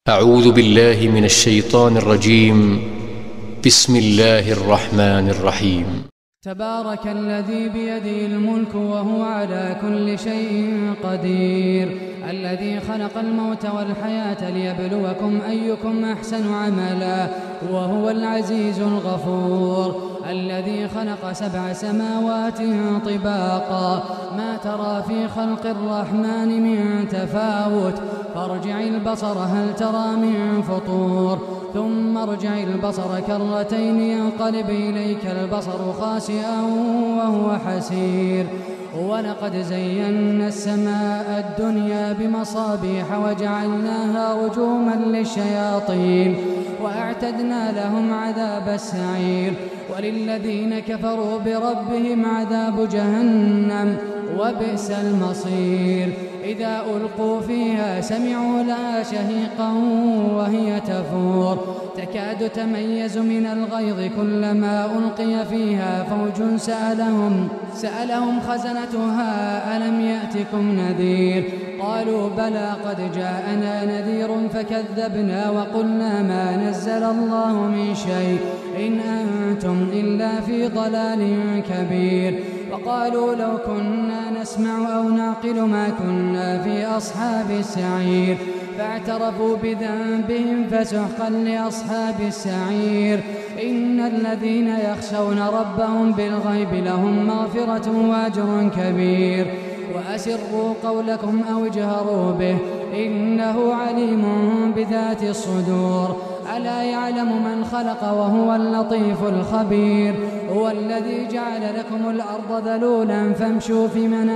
أعوذ بالله من الشيطان الرجيم. بسم الله الرحمن الرحيم. تبارك الذي بيده الملك وهو على كل شيء قدير، الذي خلق الموت والحياة ليبلوكم أيكم أحسن عملا وهو العزيز الغفور، الذي خلق 7 سماوات طباقا ما ترى في خلق الرحمن من تفاوت، فارجع البصر هل ترى من فطور، ثم ارجع البصر كرتين ينقلب إليك البصر خاسئا وهو حسير. ولقد زينا السماء الدنيا بمصابيح وجعلناها رجوما للشياطين وأعتدنا لهم عذاب السعير، وللذين كفروا بربهم عذاب جهنم وبئس المصير. إذا ألقوا فيها سمعوا لها شهيقا وهي تفور، تكاد تميز من الغيظ كلما ألقي فيها فوج سألهم خزنتها ألم يأتكم نذير، قالوا بلى قد جاءنا نذير فكذبنا وقلنا ما نزل الله من شيء إن أنتم إلا في ضلال كبير. وقالوا لو كنا نسمع أو نعقل ما كنا في أصحاب السعير، فاعترفوا بذنبهم فسحقا لأصحاب السعير. إن الذين يخشون ربهم بالغيب لهم مغفرة وأجر كبير. وأسروا قولكم أو اجهروا به إنه عليم بذات الصدور. ألا يعلم من خلق وهو اللطيف الخبير. هو الذي جعل لكم الأرض ذلولا فامشوا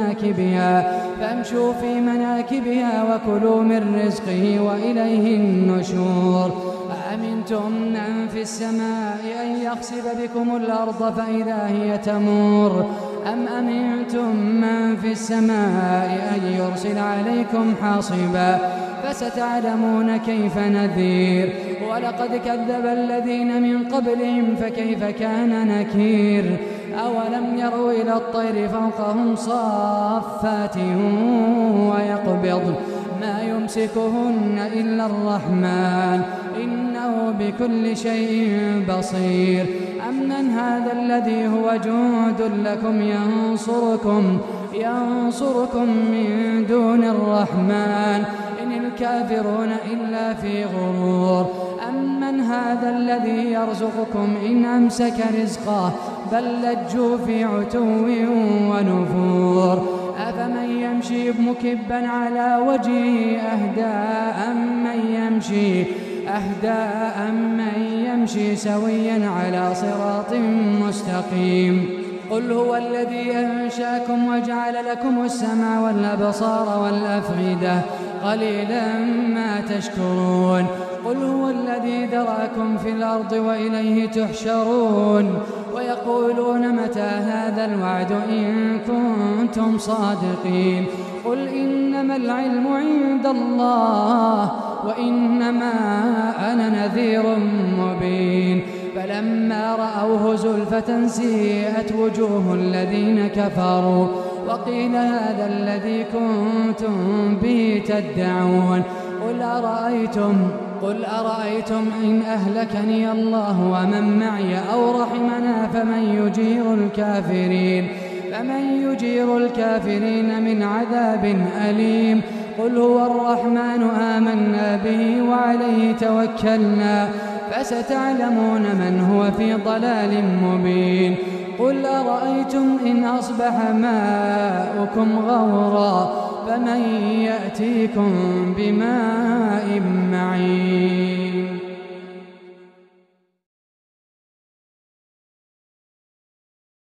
في مناكبها وكلوا من رزقه وإليه النشور. أأمنتم من في السماء أن يخسف بكم الأرض فإذا هي تمور، أم أمنتم من في السماء أن يرسل عليكم حاصبا فستعلمون كيف نذير. ولقد كذب الذين من قبلهم فكيف كان نكير. أولم يروا إلى الطير فوقهم صافات ويقبض ما يمسكهن إلا الرحمن إنه بكل شيء بصير. أمن هذا الذي هو جند لكم ينصركم من دون الرحمن إن الكافرون إلا في غرور. أمن هذا الذي يرزقكم إن أمسك رزقه بل لجوا في عتو ونفور. أفمن يمشي مكبا على وجهه أهدى أمن يمشي سويا على صراط مستقيم. قل هو الذي أنشأكم وجعل لكم السمع والأبصار والأفئدة قليلا ما تشكرون. قل هو الذي ذرأكم في الأرض وإليه تحشرون. ويقولون متى هذا الوعد إن كنتم صادقين. قل إنما العلم عند الله وإنما أنا نذير مبين. فلما رأوه زلفة سيئت وجوه الذين كفروا وقيل هذا الذي كنتم به تدعون. قل أرأيتم إن أهلكني الله ومن معي أو رحمنا فمن يجير الكافرين من عذاب أليم. قل هو الرحمن آمنا به وعليه توكلنا فستعلمون من هو في ضلال مبين. قل أرأيتم إن أصبح ماؤكم غورا فمن يأتيكم بماء معين.